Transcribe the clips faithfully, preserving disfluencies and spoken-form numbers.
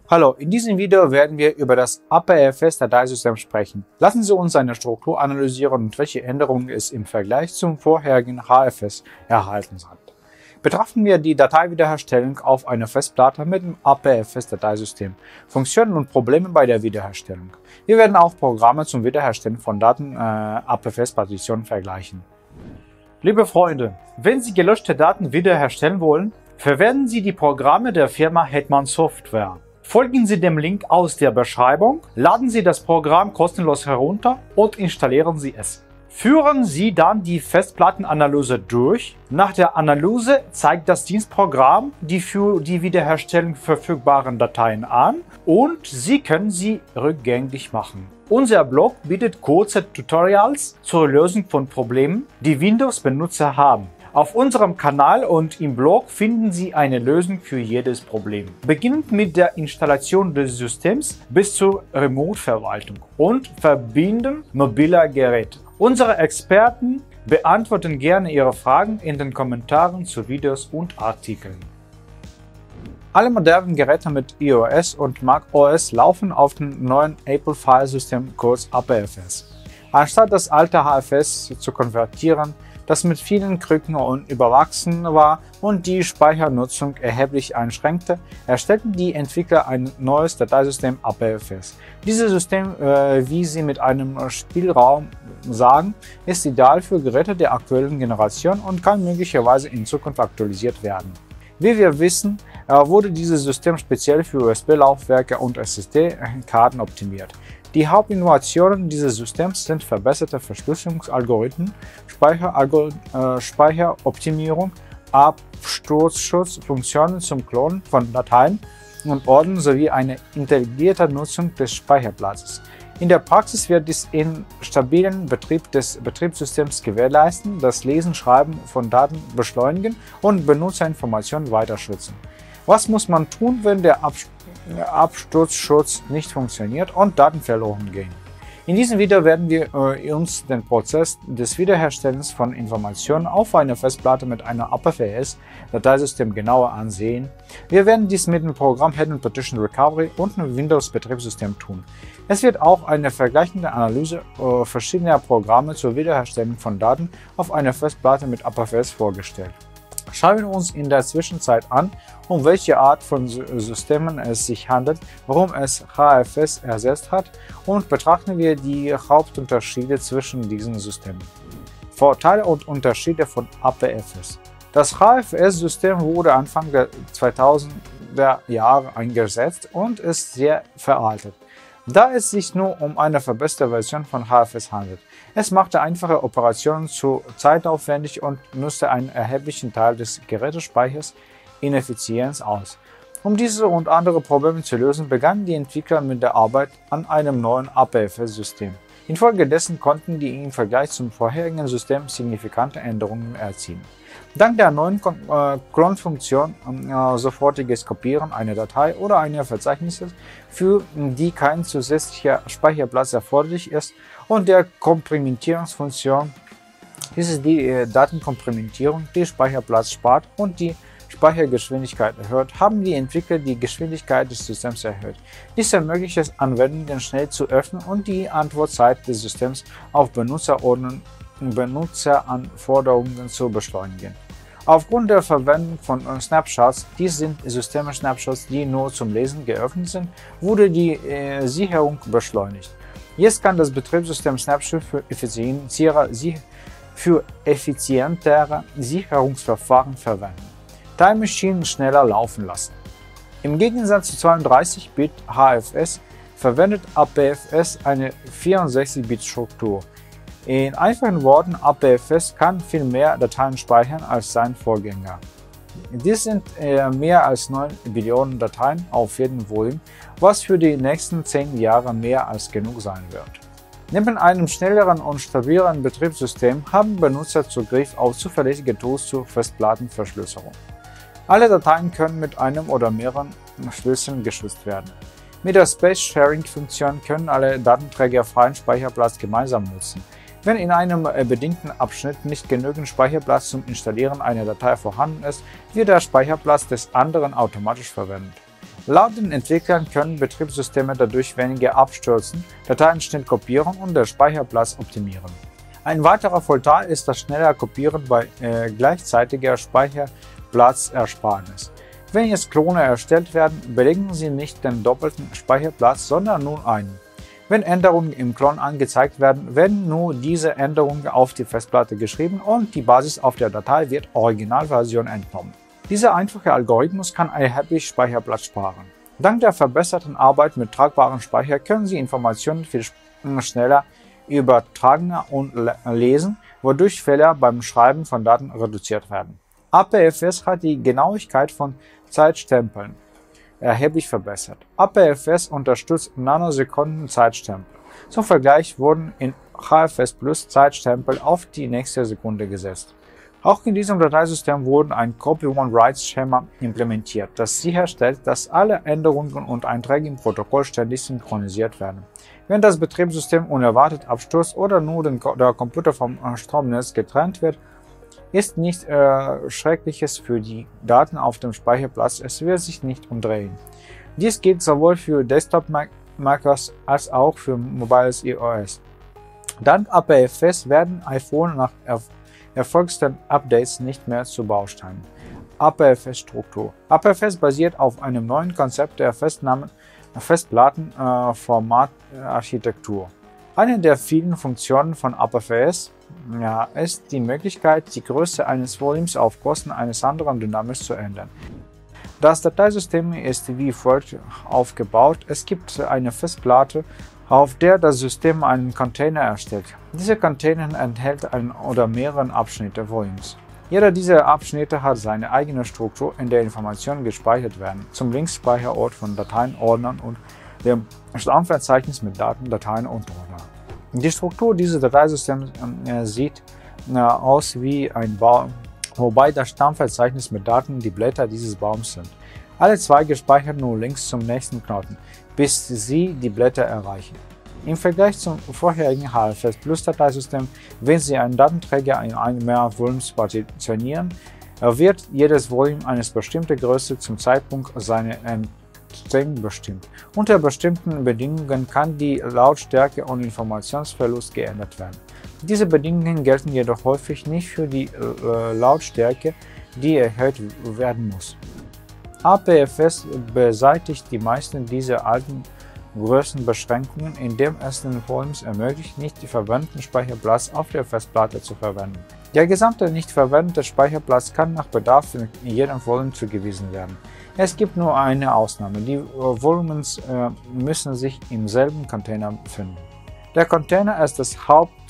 Hallo, in diesem Video werden wir über das A P F S-Dateisystem sprechen. Lassen Sie uns seine Struktur analysieren und welche Änderungen es im Vergleich zum vorherigen H F S erhalten sind. Betrachten wir die Dateiwiederherstellung auf einer Festplatte mit dem A P F S-Dateisystem, Funktionen und Probleme bei der Wiederherstellung. Wir werden auch Programme zum Wiederherstellen von Daten äh, A P F S-Partitionen vergleichen. Liebe Freunde, wenn Sie gelöschte Daten wiederherstellen wollen, verwenden Sie die Programme der Firma Hetman Software. Folgen Sie dem Link aus der Beschreibung, laden Sie das Programm kostenlos herunter und installieren Sie es. Führen Sie dann die Festplattenanalyse durch. Nach der Analyse zeigt das Dienstprogramm die für die Wiederherstellung verfügbaren Dateien an und Sie können sie rückgängig machen. Unser Blog bietet kurze Tutorials zur Lösung von Problemen, die Windows-Benutzer haben. Auf unserem Kanal und im Blog finden Sie eine Lösung für jedes Problem. Beginnend mit der Installation des Systems bis zur Remote-Verwaltung und Verbinden mobiler Geräte. Unsere Experten beantworten gerne Ihre Fragen in den Kommentaren zu Videos und Artikeln. Alle modernen Geräte mit iOS und macOS laufen auf dem neuen Apple File System, kurz A P F S. Anstatt das alte H F S zu konvertieren, das mit vielen Krücken und überwachsen war und die Speichernutzung erheblich einschränkte, erstellten die Entwickler ein neues Dateisystem A P F S. Dieses System, äh, wie sie mit einem Spielraum sagen, ist ideal für Geräte der aktuellen Generation und kann möglicherweise in Zukunft aktualisiert werden. Wie wir wissen, äh, wurde dieses System speziell für U S B-Laufwerke und S S D-Karten optimiert. Die Hauptinnovationen dieses Systems sind verbesserte Verschlüsselungsalgorithmen, Speicheralgor äh, Speicheroptimierung, Absturzschutz, Funktionen zum Klonen von Dateien und Ordnung sowie eine intelligente Nutzung des Speicherplatzes. In der Praxis wird dies in stabilen Betrieb des Betriebssystems gewährleisten, das Lesen, Schreiben von Daten beschleunigen und Benutzerinformationen weiter schützen. Was muss man tun, wenn der Absturz Absturzschutz nicht funktioniert und Daten verloren gehen? In diesem Video werden wir äh, uns den Prozess des Wiederherstellens von Informationen auf einer Festplatte mit einem A P F S-Dateisystem genauer ansehen. Wir werden dies mit dem Programm Hidden Partition Recovery und einem Windows-Betriebssystem tun. Es wird auch eine vergleichende Analyse äh, verschiedener Programme zur Wiederherstellung von Daten auf einer Festplatte mit A P F S vorgestellt. Schauen wir uns in der Zwischenzeit an, um welche Art von Systemen es sich handelt, warum es H F S ersetzt hat und betrachten wir die Hauptunterschiede zwischen diesen Systemen. Vorteile und Unterschiede von A P F S. Das H F S-System wurde Anfang der zweitausender Jahre eingesetzt und ist sehr veraltet, da es sich nur um eine verbesserte Version von H F S handelt. Es machte einfache Operationen zu zeitaufwendig und nutzte einen erheblichen Teil des Gerätespeichers ineffizient aus. Um diese und andere Probleme zu lösen, begannen die Entwickler mit der Arbeit an einem neuen A P F S-System. Infolgedessen konnten die im Vergleich zum vorherigen System signifikante Änderungen erzielen. Dank der neuen Clone-Funktion äh, sofortiges Kopieren einer Datei oder einer Verzeichnisses, für die kein zusätzlicher Speicherplatz erforderlich ist, und der Komprimentierungsfunktion, dies ist die äh, Datenkomprimentierung, die Speicherplatz spart und die Speichergeschwindigkeit erhöht, haben die Entwickler die Geschwindigkeit des Systems erhöht. Dies ermöglicht es, Anwendungen schnell zu öffnen und die Antwortzeit des Systems auf Benutzerordnungen Benutzeranforderungen zu beschleunigen. Aufgrund der Verwendung von Snapshots, dies sind System-Snapshots, die nur zum Lesen geöffnet sind, wurde die äh, Sicherung beschleunigt. Jetzt kann das Betriebssystem Snapshot für effizientere, für effizientere Sicherungsverfahren verwenden. Time Machine schneller laufen lassen. Im Gegensatz zu zweiunddreißig Bit H F S verwendet A P F S eine vierundsechzig Bit Struktur. In einfachen Worten, A P F S kann viel mehr Dateien speichern als sein Vorgänger. Dies sind äh, mehr als neun Billionen Dateien auf jedem Volumen, was für die nächsten zehn Jahre mehr als genug sein wird. Neben einem schnelleren und stabileren Betriebssystem haben Benutzer Zugriff auf zuverlässige Tools zur Festplattenverschlüsselung. Alle Dateien können mit einem oder mehreren Schlüsseln geschützt werden. Mit der Space-Sharing-Funktion können alle Datenträger freien Speicherplatz gemeinsam nutzen. Wenn in einem bedingten Abschnitt nicht genügend Speicherplatz zum Installieren einer Datei vorhanden ist, wird der Speicherplatz des anderen automatisch verwendet. Laut den Entwicklern können Betriebssysteme dadurch weniger abstürzen, Dateien schnell kopieren und den Speicherplatz optimieren. Ein weiterer Vorteil ist das schnelle Kopieren bei äh, gleichzeitiger Speicherplatzersparnis. Wenn jetzt Klone erstellt werden, belegen sie nicht den doppelten Speicherplatz, sondern nur einen. Wenn Änderungen im Klon angezeigt werden, werden nur diese Änderungen auf die Festplatte geschrieben und die Basis auf der Datei wird Originalversion entnommen. Dieser einfache Algorithmus kann erheblich Speicherplatz sparen. Dank der verbesserten Arbeit mit tragbarem Speicher können Sie Informationen viel schneller übertragen und lesen, wodurch Fehler beim Schreiben von Daten reduziert werden. A P F S hat die Genauigkeit von Zeitstempeln erheblich verbessert. A P F S unterstützt Nanosekunden-Zeitstempel. Zum Vergleich wurden in H F S Plus Zeitstempel auf die nächste Sekunde gesetzt. Auch in diesem Dateisystem wurde ein Copy-on-Write-Schema implementiert, das sicherstellt, dass alle Änderungen und Einträge im Protokoll ständig synchronisiert werden. Wenn das Betriebssystem unerwartet abstürzt oder nur der Computer vom Stromnetz getrennt wird, ist nichts äh, Schreckliches für die Daten auf dem Speicherplatz, es wird sich nicht umdrehen. Dies gilt sowohl für Desktop-MacOS als auch für mobiles iOS. Dank A P F S werden iPhone nach er erfolgsten Updates nicht mehr zu Bausteinen. A P F S-Struktur. A P F S basiert auf einem neuen Konzept der Festplattenformatarchitektur. Eine der vielen Funktionen von A P F S ja, ist die Möglichkeit, die Größe eines Volumes auf Kosten eines anderen dynamisch zu ändern. Das Dateisystem ist wie folgt aufgebaut. Es gibt eine Festplatte, auf der das System einen Container erstellt. Dieser Container enthält einen oder mehrere Abschnitte Volumes. Jeder dieser Abschnitte hat seine eigene Struktur, in der Informationen gespeichert werden, zum Linksspeicherort von Dateien, Ordnern und dem Stammverzeichnis mit Daten, Dateien und Ordnern. Die Struktur dieses Dateisystems äh, sieht äh, aus wie ein Baum, wobei das Stammverzeichnis mit Daten die Blätter dieses Baums sind. Alle Zweige speichern nur links zum nächsten Knoten, bis sie die Blätter erreichen. Im Vergleich zum vorherigen H F S Plus Dateisystem, wenn Sie einen Datenträger in einem mehr Volumes partitionieren, wird jedes Volume eines bestimmten Größe zum Zeitpunkt seiner Entstehung bestimmt. Unter bestimmten Bedingungen kann die Lautstärke und Informationsverlust geändert werden. Diese Bedingungen gelten jedoch häufig nicht für die äh, Lautstärke, die erhöht werden muss. A P F S beseitigt die meisten dieser alten Größenbeschränkungen, indem es den Volumes ermöglicht, nicht die verwendeten Speicherplatz auf der Festplatte zu verwenden. Der gesamte nicht verwendete Speicherplatz kann nach Bedarf in jedem Volumen zugewiesen werden. Es gibt nur eine Ausnahme, die Volumens äh, müssen sich im selben Container befinden. Der Container ist das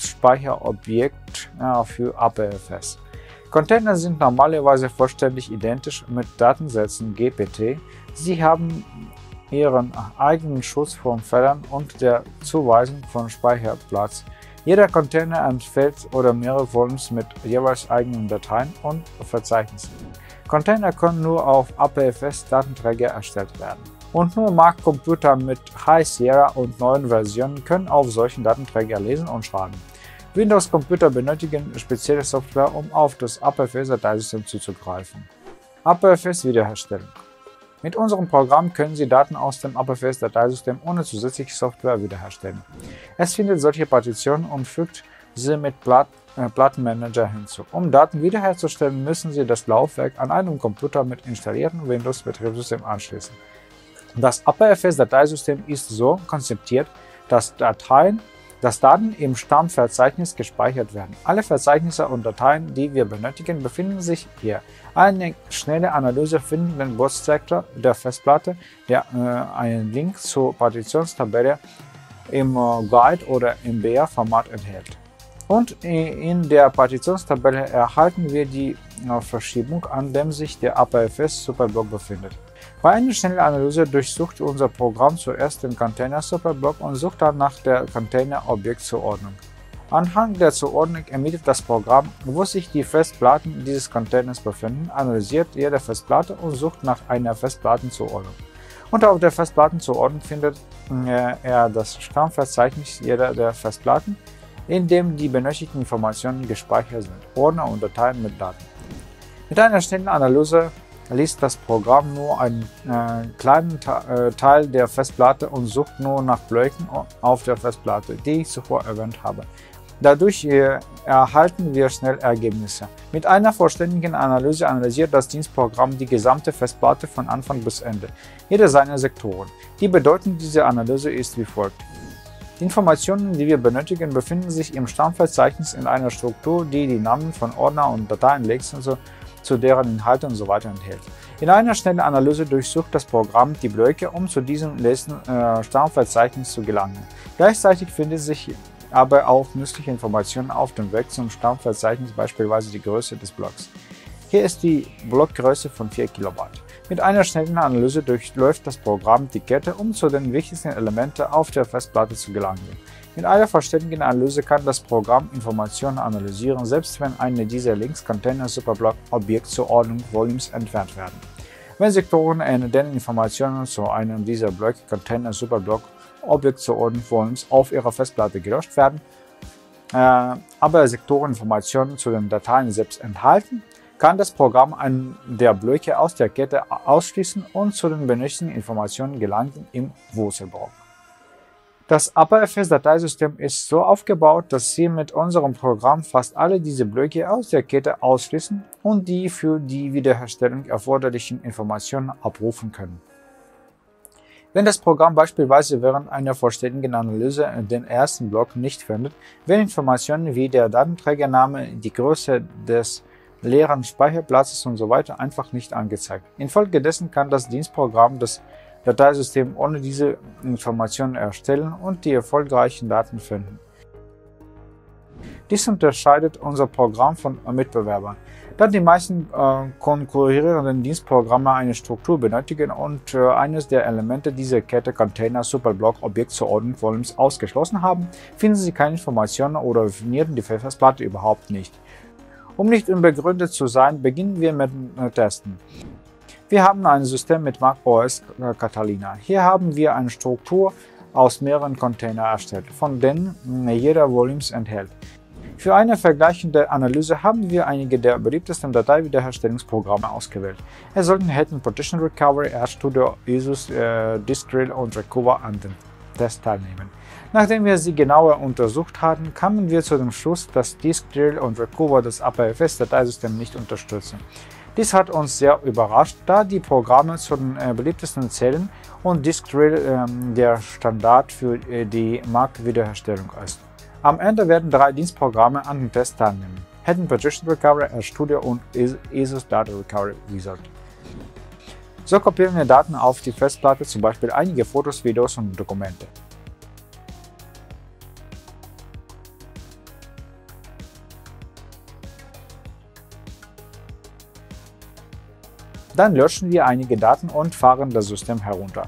Hauptspeicherobjekt äh, für A P F S. Container sind normalerweise vollständig identisch mit Datensätzen G P T. Sie haben ihren eigenen Schutz vor Fehlern und der Zuweisung von Speicherplatz. Jeder Container enthält oder mehrere Volumes mit jeweils eigenen Dateien und Verzeichnissen. Container können nur auf A P F S-Datenträger erstellt werden. Und nur Mac-Computer mit High Sierra und neuen Versionen können auf solchen Datenträger lesen und schreiben. Windows-Computer benötigen spezielle Software, um auf das A P F S-Dateisystem zuzugreifen. A P F S-Wiederherstellung. Mit unserem Programm können Sie Daten aus dem A P F S-Dateisystem ohne zusätzliche Software wiederherstellen. Es findet solche Partitionen und fügt sie mit Platt, äh, Plattenmanager hinzu. Um Daten wiederherzustellen, müssen Sie das Laufwerk an einem Computer mit installiertem Windows-Betriebssystem anschließen. Das A P F S-Dateisystem ist so konzipiert, dass Dateien dass Daten im Stammverzeichnis gespeichert werden. Alle Verzeichnisse und Dateien, die wir benötigen, befinden sich hier. Eine schnelle Analyse findet den Geburtssektor der Festplatte, der äh, einen Link zur Partitionstabelle im äh, Guide oder im B R-Format enthält. Und in der Partitionstabelle erhalten wir die äh, Verschiebung, an dem sich der A P F S-Superblock befindet. Bei einer schnellen Analyse durchsucht unser Programm zuerst den Container-Superblock und sucht dann nach der Container-Objektzuordnung. Anhand der Zuordnung ermittelt das Programm, wo sich die Festplatten dieses Containers befinden, analysiert jede Festplatte und sucht nach einer Festplattenzuordnung. Und auf der Festplattenzuordnung findet äh, er das Stammverzeichnis jeder der Festplatten, in dem die benötigten Informationen gespeichert sind, Ordner und Dateien mit Daten. Mit einer schnellen Analyse liest das Programm nur einen äh, kleinen äh, Teil der Festplatte und sucht nur nach Blöcken auf der Festplatte, die ich zuvor erwähnt habe. Dadurch äh, erhalten wir schnell Ergebnisse. Mit einer vollständigen Analyse analysiert das Dienstprogramm die gesamte Festplatte von Anfang bis Ende, jede seiner Sektoren. Die Bedeutung dieser Analyse ist wie folgt. Die Informationen, die wir benötigen, befinden sich im Stammverzeichnis in einer Struktur, die die Namen von Ordner und Dateien, Links und so, zu deren Inhalte und so weiter enthält. In einer schnellen Analyse durchsucht das Programm die Blöcke, um zu diesem letzten äh, Stammverzeichnis zu gelangen. Gleichzeitig findet sich aber auch nützliche Informationen auf dem Weg zum Stammverzeichnis, beispielsweise die Größe des Blocks. Hier ist die Blockgröße von vier Kilobyte. Mit einer schnellen Analyse durchläuft das Programm die Kette, um zu den wichtigsten Elementen auf der Festplatte zu gelangen. Mit einer vollständigen Analyse kann das Programm Informationen analysieren, selbst wenn eine dieser Links, Container, Superblock, Objektzuordnung, Volumes entfernt werden. Wenn Sektoren, in denen Informationen zu einem dieser Blöcke, Container, Superblock, Objektzuordnung, Volumes auf ihrer Festplatte gelöscht werden, äh, aber Sektoren Informationen zu den Dateien selbst enthalten, kann das Programm einen der Blöcke aus der Kette ausschließen und zu den benötigten Informationen gelangen im Wurzelbaum. Das A P F S-Dateisystem ist so aufgebaut, dass Sie mit unserem Programm fast alle diese Blöcke aus der Kette ausschließen und die für die Wiederherstellung erforderlichen Informationen abrufen können. Wenn das Programm beispielsweise während einer vollständigen Analyse den ersten Block nicht findet, werden Informationen wie der Datenträgername, die Größe des leeren Speicherplatzes und so weiter einfach nicht angezeigt. Infolgedessen kann das Dienstprogramm das Dateisystem ohne diese Informationen erstellen und die erfolgreichen Daten finden. Dies unterscheidet unser Programm von Mitbewerbern, da die meisten äh, konkurrierenden Dienstprogramme eine Struktur benötigen und äh, eines der Elemente dieser Kette, Container, Superblock, Objektzuordnung, Volumes, ausgeschlossen haben, finden Sie keine Informationen oder definieren die Festplatte überhaupt nicht. Um nicht unbegründet zu sein, beginnen wir mit äh, Testen. Wir haben ein System mit macOS Catalina. Hier haben wir eine Struktur aus mehreren Containern erstellt, von denen jeder Volumes enthält. Für eine vergleichende Analyse haben wir einige der beliebtesten Dateiwiederherstellungsprogramme ausgewählt. Es sollten hätten Partition Recovery, RStudio, Asus, äh, Diskdrill und Recuva an dem Test teilnehmen. Nachdem wir sie genauer untersucht hatten, kamen wir zu dem Schluss, dass Diskdrill und Recuva das A P F S-Dateisystem nicht unterstützen. Dies hat uns sehr überrascht, da die Programme zu den äh, beliebtesten zählen und Diskdrill äh, der Standard für äh, die Mac-Wiederherstellung ist. Am Ende werden drei Dienstprogramme an dem Test teilnehmen: Hidden Partition Recovery, RStudio und Asus Data Recovery Wizard. So kopieren wir Daten auf die Festplatte, zum Beispiel einige Fotos, Videos und Dokumente. Dann löschen wir einige Daten und fahren das System herunter.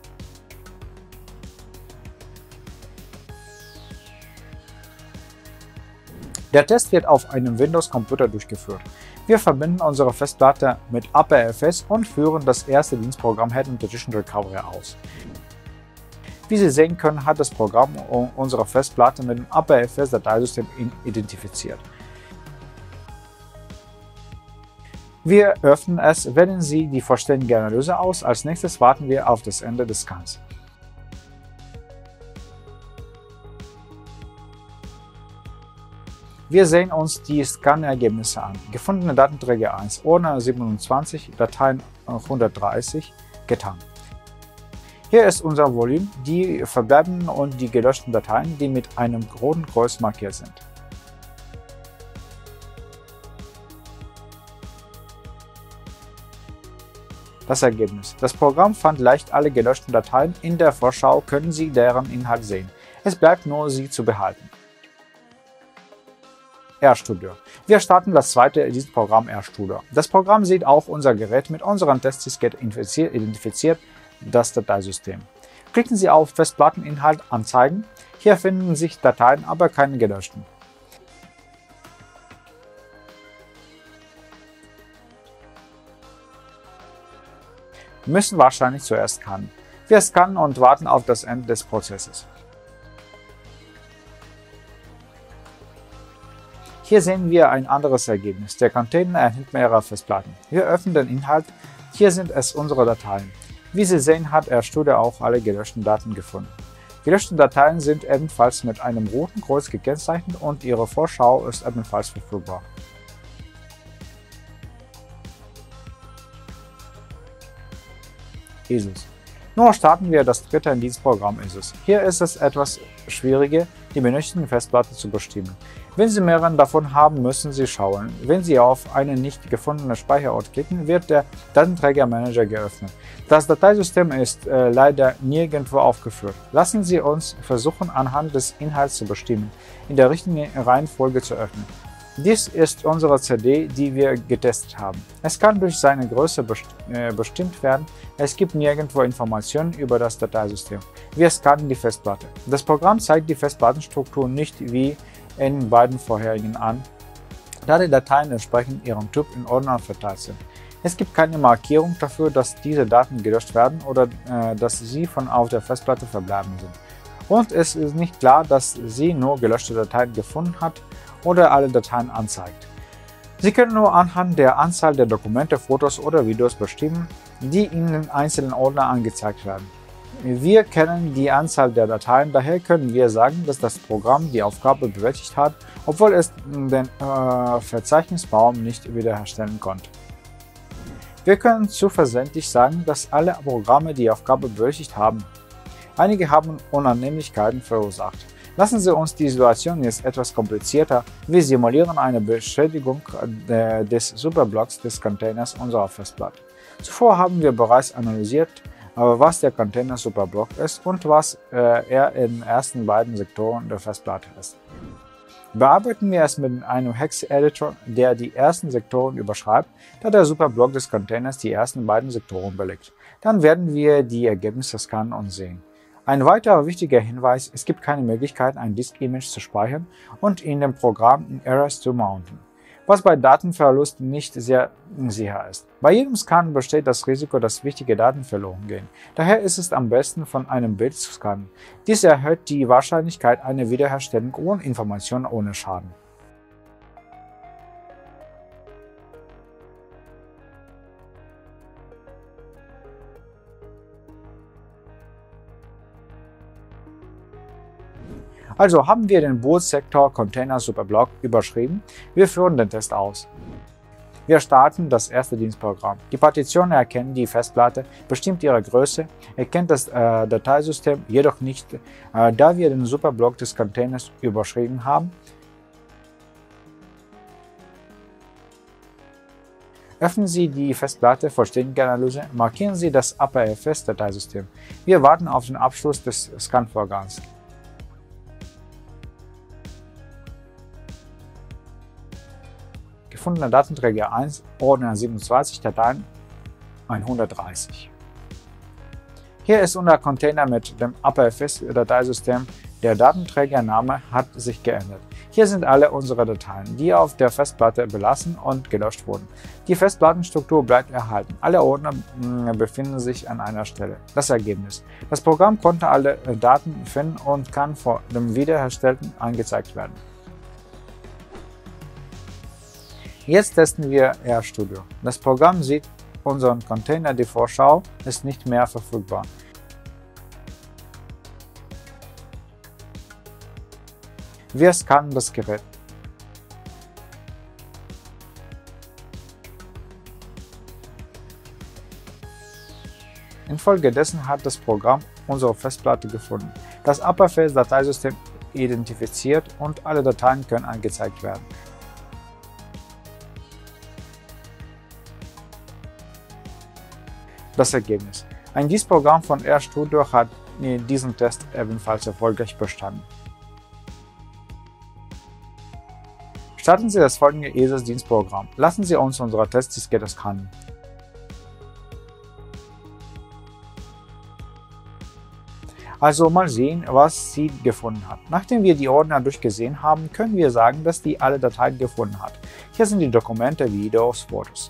Der Test wird auf einem Windows-Computer durchgeführt. Wir verbinden unsere Festplatte mit A P F S und führen das erste Dienstprogramm Hidden Partition Recovery aus. Wie Sie sehen können, hat das Programm unsere Festplatte mit dem A P F S-Dateisystem identifiziert. Wir öffnen es, wählen Sie die vollständige Analyse aus. Als nächstes warten wir auf das Ende des Scans. Wir sehen uns die Scan-Ergebnisse an. Gefundene Datenträger eins, Ordner siebenundzwanzig, Dateien hundertdreißig, getan. Hier ist unser Volumen, die verbleibenden und die gelöschten Dateien, die mit einem roten Kreuz markiert sind. Das Ergebnis. Das Programm fand leicht alle gelöschten Dateien. In der Vorschau können Sie deren Inhalt sehen. Es bleibt nur, sie zu behalten. RStudio. Wir starten das zweite Dienstprogramm RStudio. Das Programm sieht auch unser Gerät mit unserem Testdiskette identifiziert das Dateisystem. Klicken Sie auf Festplatteninhalt anzeigen. Hier finden sich Dateien, aber keine gelöschten. Wir müssen wahrscheinlich zuerst scannen. Wir scannen und warten auf das Ende des Prozesses. Hier sehen wir ein anderes Ergebnis. Der Container enthält mehrere Festplatten. Wir öffnen den Inhalt. Hier sind es unsere Dateien. Wie Sie sehen, hat RStudio auch alle gelöschten Daten gefunden. Gelöschte Dateien sind ebenfalls mit einem roten Kreuz gekennzeichnet und ihre Vorschau ist ebenfalls verfügbar. I S Os. Nun starten wir das dritte Indienstprogramm I S Os. Hier ist es etwas schwieriger, die benötigten Festplatten zu bestimmen. Wenn Sie mehrere davon haben, müssen Sie schauen. Wenn Sie auf einen nicht gefundenen Speicherort klicken, wird der Datenträgermanager geöffnet. Das Dateisystem ist äh, leider nirgendwo aufgeführt. Lassen Sie uns versuchen, anhand des Inhalts zu bestimmen, in der richtigen Reihenfolge zu öffnen. Dies ist unsere C D, die wir getestet haben. Es kann durch seine Größe best äh, bestimmt werden. Es gibt nirgendwo Informationen über das Dateisystem. Wir scannen die Festplatte. Das Programm zeigt die Festplattenstruktur nicht wie in beiden vorherigen an, da die Dateien entsprechend ihrem Typ in Ordnern verteilt sind. Es gibt keine Markierung dafür, dass diese Daten gelöscht werden oder äh, dass sie von auf der Festplatte verbleiben sind. Und es ist nicht klar, dass sie nur gelöschte Dateien gefunden hat oder alle Dateien anzeigt. Sie können nur anhand der Anzahl der Dokumente, Fotos oder Videos bestimmen, die in den einzelnen Ordnern angezeigt werden. Wir kennen die Anzahl der Dateien, daher können wir sagen, dass das Programm die Aufgabe bewältigt hat, obwohl es den äh, Verzeichnisbaum nicht wiederherstellen konnte. Wir können zuversichtlich sagen, dass alle Programme die Aufgabe bewältigt haben. Einige haben Unannehmlichkeiten verursacht. Lassen Sie uns die Situation jetzt etwas komplizierter. Wir simulieren eine Beschädigung des Superblocks des Containers unserer Festplatte. Zuvor haben wir bereits analysiert, was der Container Superblock ist und was äh, er in den ersten beiden Sektoren der Festplatte ist. Bearbeiten wir es mit einem Hex-Editor, der die ersten Sektoren überschreibt, da der Superblock des Containers die ersten beiden Sektoren belegt. Dann werden wir die Ergebnisse scannen und sehen. Ein weiterer wichtiger Hinweis: Es gibt keine Möglichkeit, ein Disk-Image zu speichern und in dem Programm in Errors zu mounten, was bei Datenverlust nicht sehr sicher ist. Bei jedem Scan besteht das Risiko, dass wichtige Daten verloren gehen. Daher ist es am besten, von einem Bild zu scannen. Dies erhöht die Wahrscheinlichkeit einer Wiederherstellung und Informationen ohne Schaden. Also haben wir den Bootsektor Container Superblock überschrieben. Wir führen den Test aus. Wir starten das erste Dienstprogramm. Die Partition erkennt die Festplatte, bestimmt ihre Größe, erkennt das äh, Dateisystem jedoch nicht, äh, da wir den Superblock des Containers überschrieben haben. Öffnen Sie die Festplatte vollständige Analyse, markieren Sie das A P F S-Dateisystem. Wir warten auf den Abschluss des Scan-Vorgangs. Gefundener Datenträger eins, Ordner siebenundzwanzig, Dateien hundertdreißig. Hier ist unser Container mit dem A P F S-Dateisystem. Der Datenträgername hat sich geändert. Hier sind alle unsere Dateien, die auf der Festplatte belassen und gelöscht wurden. Die Festplattenstruktur bleibt erhalten. Alle Ordner befinden sich an einer Stelle. Das Ergebnis: Das Programm konnte alle Daten finden und kann vor dem Wiederherstellten angezeigt werden. Jetzt testen wir RStudio. Das Programm sieht unseren Container, die Vorschau ist nicht mehr verfügbar. Wir scannen das Gerät. Infolgedessen hat das Programm unsere Festplatte gefunden, das A P F S-Dateisystem identifiziert und alle Dateien können angezeigt werden. Das Ergebnis: Ein Dienstprogramm von RStudio hat diesen Test ebenfalls erfolgreich bestanden. Starten Sie das folgende I S O-Dienstprogramm. Lassen Sie uns unsere Testdiskette scannen. Also mal sehen, was sie gefunden hat. Nachdem wir die Ordner durchgesehen haben, können wir sagen, dass die alle Dateien gefunden hat. Hier sind die Dokumente, Videos, Fotos.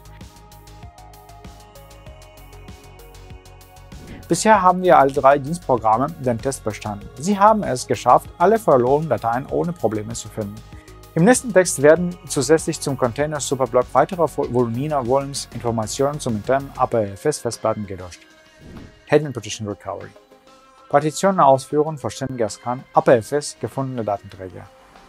Bisher haben wir alle drei Dienstprogramme den Test bestanden. Sie haben es geschafft, alle verlorenen Dateien ohne Probleme zu finden. Im nächsten Text werden zusätzlich zum Container Superblock weitere Volumina Volumes Informationen zum internen A P F S-Festplatten gelöscht. Hidden Partition Recovery. Partitionen ausführen, vollständiger Scan, A P F S, gefundene Datenträger.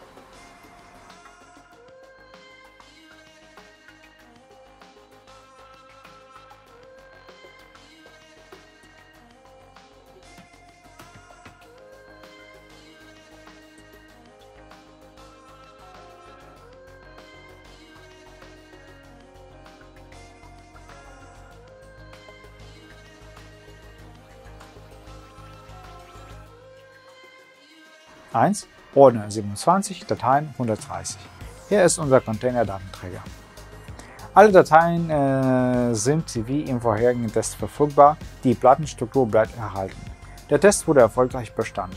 eins. Ordner siebenundzwanzig, Dateien hundertdreißig. Hier ist unser Container-Datenträger. Alle Dateien äh, sind wie im vorherigen Test verfügbar, die Plattenstruktur bleibt erhalten. Der Test wurde erfolgreich bestanden.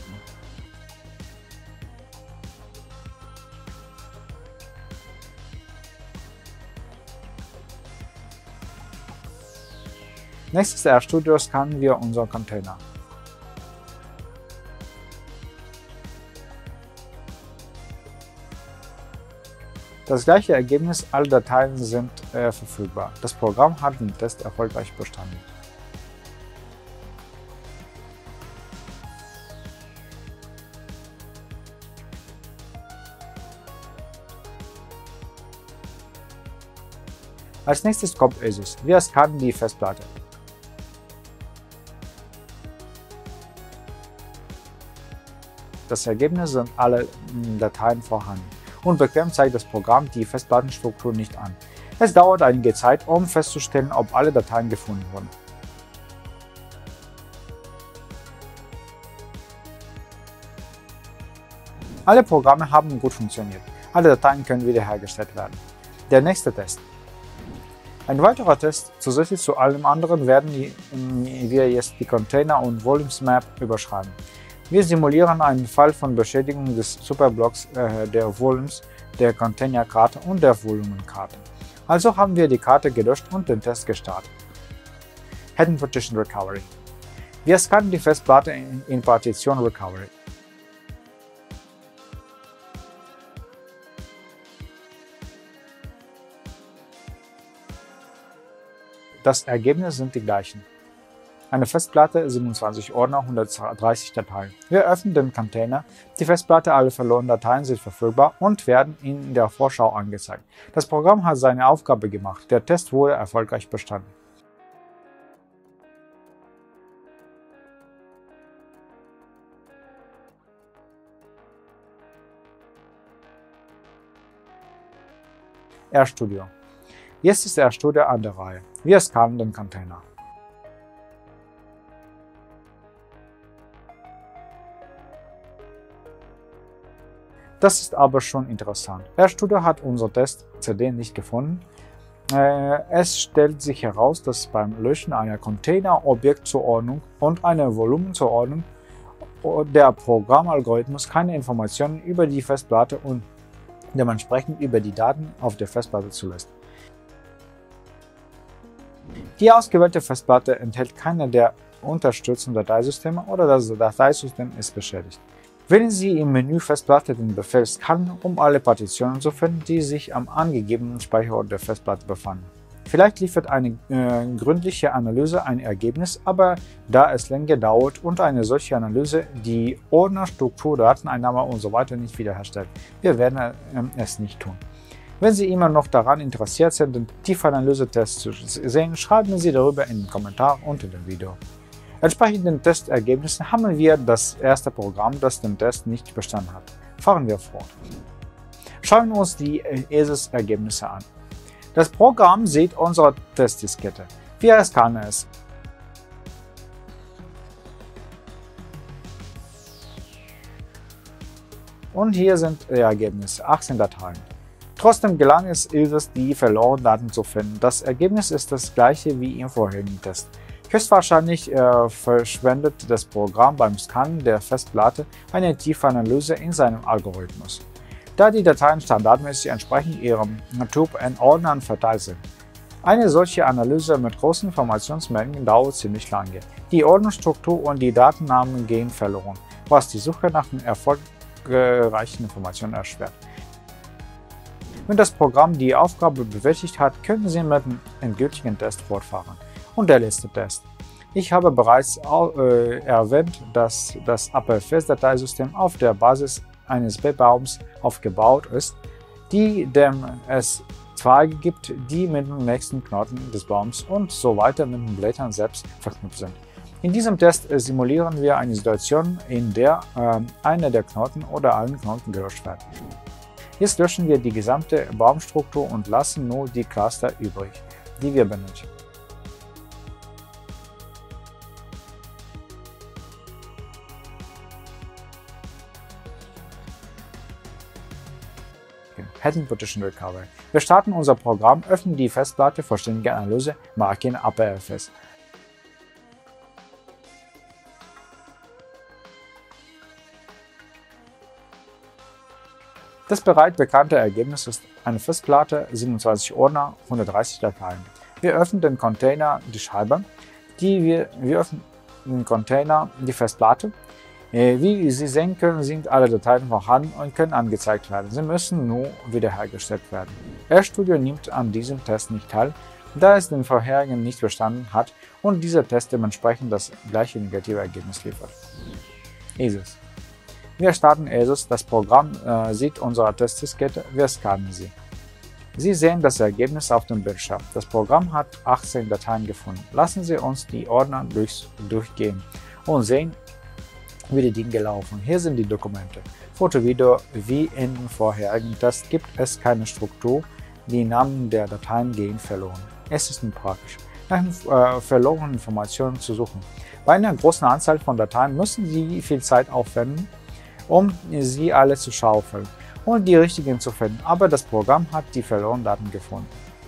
Nächstes RStudio scannen wir unseren Container. Das gleiche Ergebnis, alle Dateien sind äh, verfügbar. Das Programm hat den Test erfolgreich bestanden. Als nächstes kommt ASUS. Wir scannen die Festplatte. Das Ergebnis sind alle Dateien vorhanden. Unbequem zeigt das Programm die Festplattenstruktur nicht an. Es dauert einige Zeit, um festzustellen, ob alle Dateien gefunden wurden. Alle Programme haben gut funktioniert. Alle Dateien können wiederhergestellt werden. Der nächste Test. Ein weiterer Test. Zusätzlich zu allem anderen werden wir jetzt die Container- und Volumes Map überschreiben. Wir simulieren einen Fall von Beschädigung des Superblocks äh, der Volumes, der Containerkarte und der Volumenkarte. Also haben wir die Karte gelöscht und den Test gestartet. Hidden Partition Recovery. Wir scannen die Festplatte in, in Partition Recovery. Das Ergebnis sind die gleichen. Eine Festplatte, siebenundzwanzig Ordner, hundertdreißig Dateien. Wir öffnen den Container. Die Festplatte, alle verlorenen Dateien sind verfügbar und werden in der Vorschau angezeigt. Das Programm hat seine Aufgabe gemacht. Der Test wurde erfolgreich bestanden. RStudio. Jetzt ist RStudio an der Reihe. Wir scannen den Container. Das ist aber schon interessant. RStudio hat unser Test-C D nicht gefunden. Äh, es stellt sich heraus, dass beim Löschen einer Container-Objektzuordnung und einer Volumenzuordnung der Programmalgorithmus keine Informationen über die Festplatte und dementsprechend über die Daten auf der Festplatte zulässt. Die ausgewählte Festplatte enthält keine der unterstützenden Dateisysteme oder das Dateisystem ist beschädigt. Wählen Sie im Menü Festplatte den Befehl Scan, um alle Partitionen zu finden, die sich am angegebenen Speicherort der Festplatte befanden. Vielleicht liefert eine äh, gründliche Analyse ein Ergebnis, aber da es länger dauert und eine solche Analyse die Ordnerstruktur, Dateneinnahme usw. nicht wiederherstellt, wir werden äh, es nicht tun. Wenn Sie immer noch daran interessiert sind, den Tiefanalyse-Test zu sehen, schreiben Sie darüber in den Kommentaren unter dem Video. Entsprechend den Testergebnissen haben wir das erste Programm, das den Test nicht bestanden hat. Fahren wir fort. Schauen wir uns die ASUS-Ergebnisse an. Das Programm sieht unsere Testdiskette. Wir scannen es. Und hier sind die Ergebnisse, achtzehn Dateien. Trotzdem gelang es ASUS, die verlorenen Daten zu finden. Das Ergebnis ist das gleiche wie im vorherigen Test. Höchstwahrscheinlich äh, verschwendet das Programm beim Scannen der Festplatte eine tiefe Analyse in seinem Algorithmus, da die Dateien standardmäßig entsprechend ihrem Typ in Ordnern verteilt sind. Eine solche Analyse mit großen Informationsmengen dauert ziemlich lange. Die Ordnungsstruktur und die Datennamen gehen verloren, was die Suche nach den erfolgreichen Informationen erschwert. Wenn das Programm die Aufgabe bewältigt hat, können Sie mit dem endgültigen Test fortfahren. Und der letzte Test. Ich habe bereits äh, erwähnt, dass das A P F S-Dateisystem auf der Basis eines B-Baums aufgebaut ist, die dem es Zweige gibt, die mit dem nächsten Knoten des Baums und so weiter mit den Blättern selbst verknüpft sind. In diesem Test äh, simulieren wir eine Situation, in der äh, einer der Knoten oder allen Knoten gelöscht werden. Jetzt löschen wir die gesamte Baumstruktur und lassen nur die Cluster übrig, die wir benötigen. Hidden Partition Recovery. Wir starten unser Programm, öffnen die Festplatte Vollständige Analyse, markieren A P F S. Das bereits bekannte Ergebnis ist eine Festplatte, siebenundzwanzig Ordner, hundertdreißig Dateien. Wir öffnen den Container, die Scheibe, die wir, wir öffnen den Container, die Festplatte. Wie Sie sehen können, sind alle Dateien vorhanden und können angezeigt werden. Sie müssen nur wiederhergestellt werden. RStudio nimmt an diesem Test nicht teil, da es den vorherigen nicht bestanden hat und dieser Test dementsprechend das gleiche negative Ergebnis liefert. I S O S. Wir starten I S O S, das Programm äh, sieht unsere Testdiskette, wir scannen sie. Sie sehen das Ergebnis auf dem Bildschirm. Das Programm hat achtzehn Dateien gefunden. Lassen Sie uns die Ordner durch, durchgehen und sehen, wie die Dinge laufen. Hier sind die Dokumente. Foto, Video, wie in dem vorherigen Test gibt es keine Struktur, die Namen der Dateien gehen verloren. Es ist unpraktisch, nach äh, verlorenen Informationen zu suchen. Bei einer großen Anzahl von Dateien müssen Sie viel Zeit aufwenden, um sie alle zu schaufeln und die richtigen zu finden, aber das Programm hat die verlorenen Daten gefunden.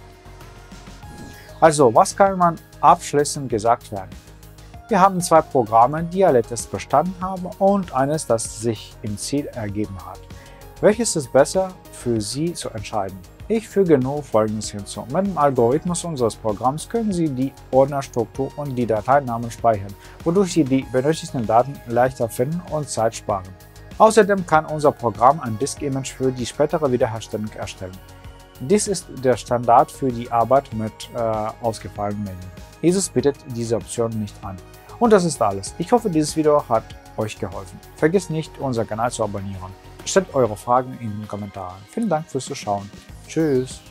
Also, was kann man abschließend gesagt werden? Wir haben zwei Programme, die alle Tests bestanden haben und eines, das sich im Ziel ergeben hat. Welches ist besser für Sie zu entscheiden? Ich füge nur Folgendes hinzu. Mit dem Algorithmus unseres Programms können Sie die Ordnerstruktur und die Dateinamen speichern, wodurch Sie die benötigten Daten leichter finden und Zeit sparen. Außerdem kann unser Programm ein Disk-Image für die spätere Wiederherstellung erstellen. Dies ist der Standard für die Arbeit mit äh, ausgefallenen Medien. I S O S bietet diese Option nicht an. Und das ist alles. Ich hoffe, dieses Video hat euch geholfen. Vergesst nicht, unseren Kanal zu abonnieren. Stellt eure Fragen in den Kommentaren. Vielen Dank fürs Zuschauen. Tschüss.